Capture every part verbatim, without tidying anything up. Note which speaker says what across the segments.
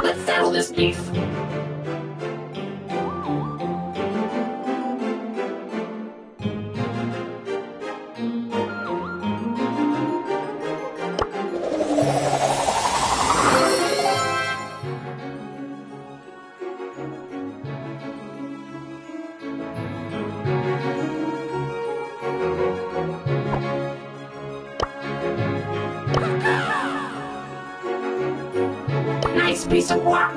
Speaker 1: Let's settle this beef. Nice piece of work.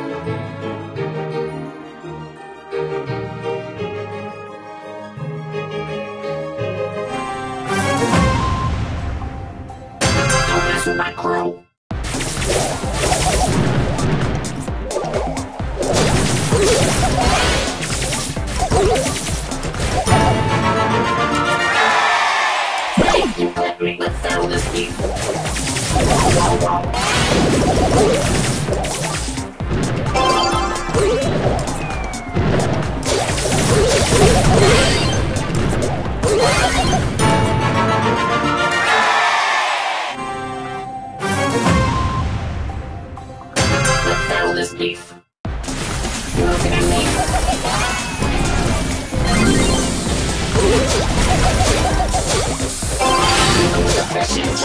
Speaker 1: Don't mess with my crew. Thank you, Cliffy. Let's settle this beef. Whoa, whoa, whoa. Let's settle this beef. You're looking at me. Dealing with the fishes.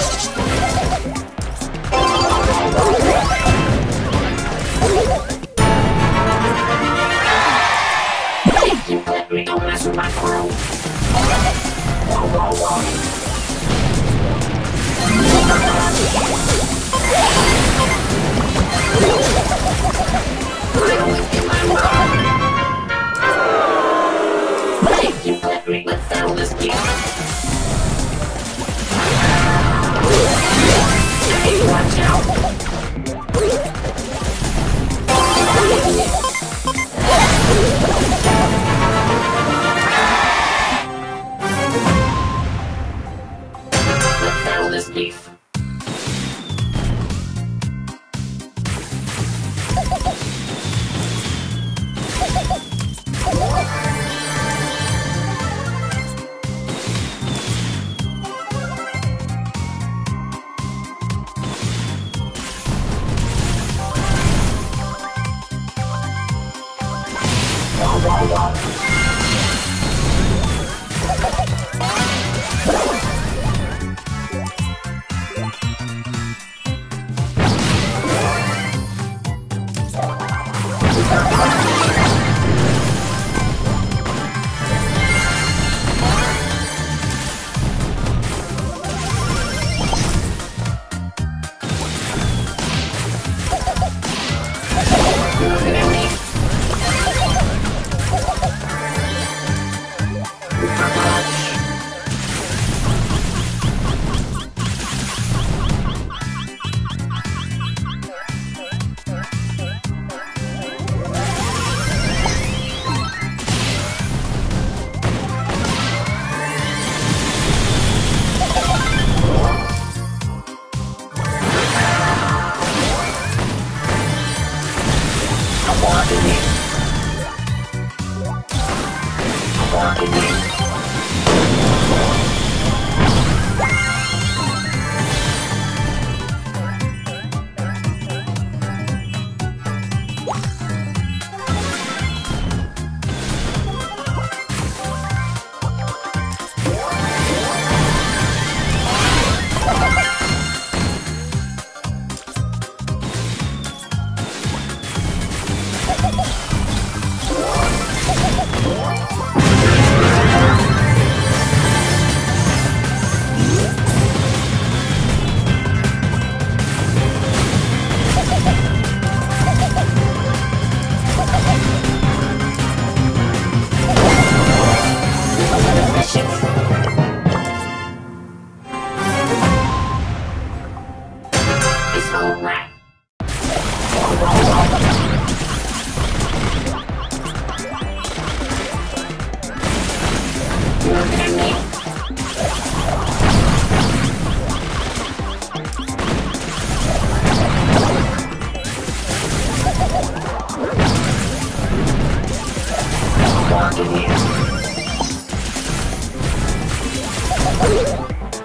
Speaker 1: Thank you, Cliffy. Don't mess with my crew. Whoa, whoa, whoa. Thank you, Cliffy. Let's settle this deal. Hey, watch out. Let's settle this beef. Whoa, whoa, whoa.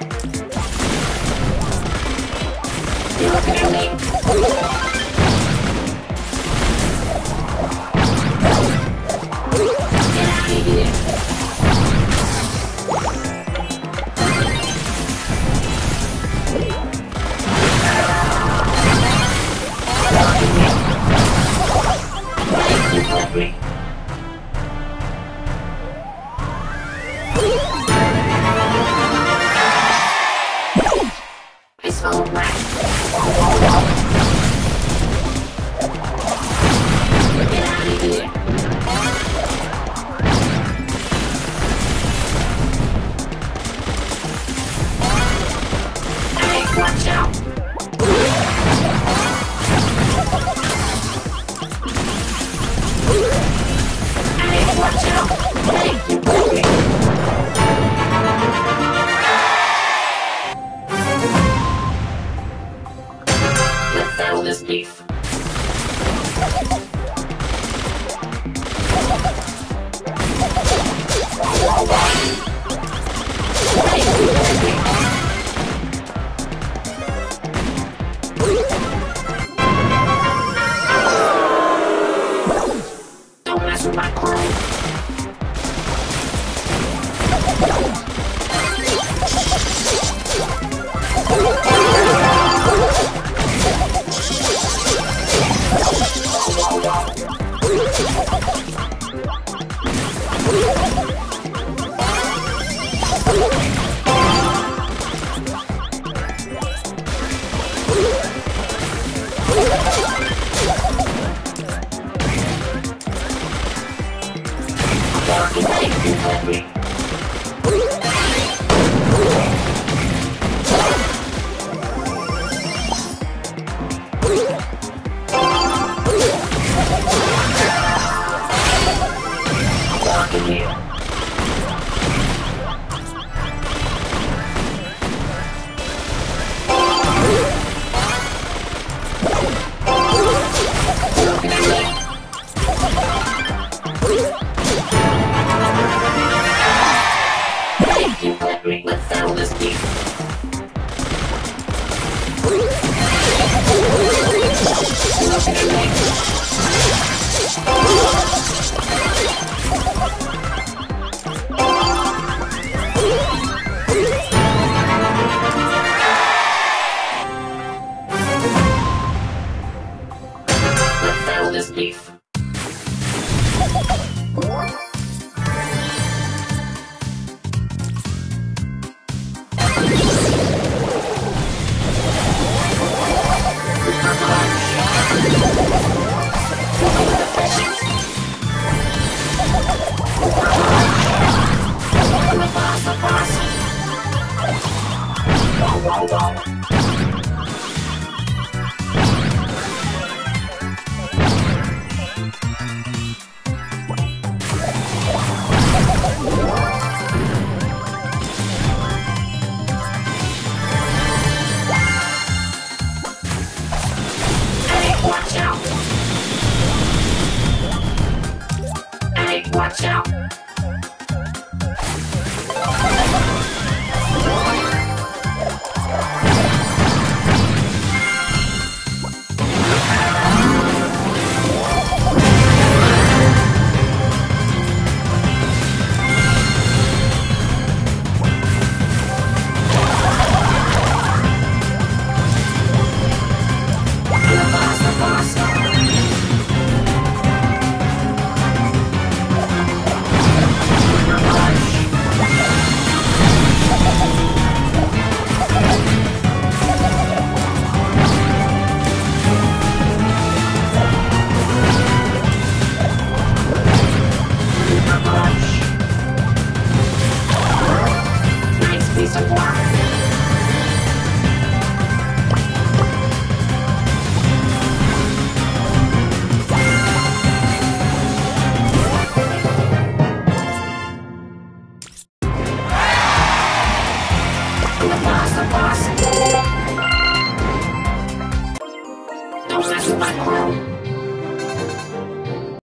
Speaker 2: You're looking at me.
Speaker 1: Watch out! Hey, watch out! Hey, you puppy! Let's settle this beef. Don't mess with my crew. Thank you, Henry. Walking here. Looking at me. Thank you, Henry. Let's settle this beef. Looking at me. Let's settle this beef. Watch out!